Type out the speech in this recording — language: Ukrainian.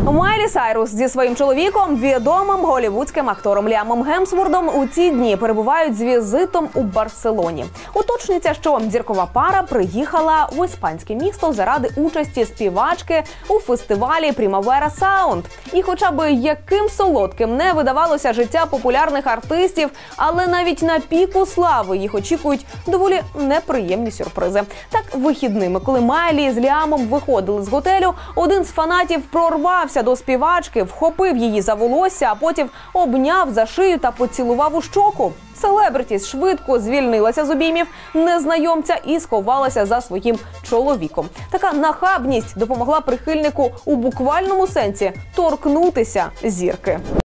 Майлі Сайрус зі своїм чоловіком, відомим голівудським актором Ліамом Гемсвордом, у ці дні перебувають з візитом у Барселоні. Уточнюється, що зіркова пара приїхала в іспанське місто заради участі співачки у фестивалі Primavera Sound. І хоча б яким солодким не видавалося життя популярних артистів, але навіть на піку слави їх очікують доволі неприємні сюрпризи. Так, вихідними, коли Майлі з Ліамом виходили з готелю, один з фанатів прорвався до співачки, вхопив її за волосся, а потім обняв за шию та поцілував у щоку. Селебритіс швидко звільнилася з обіймів незнайомця і сховалася за своїм чоловіком. Така нахабність допомогла прихильнику у буквальному сенсі торкнутися зірки.